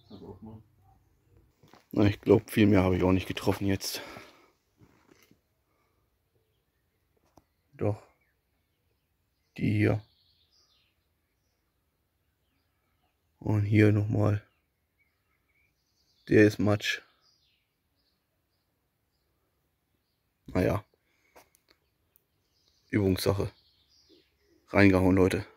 Na, ich glaube, viel mehr habe ich auch nicht getroffen jetzt. Doch. Die hier. Und hier nochmal. Der ist Matsch. Naja. Übungssache. Reingehauen, Leute.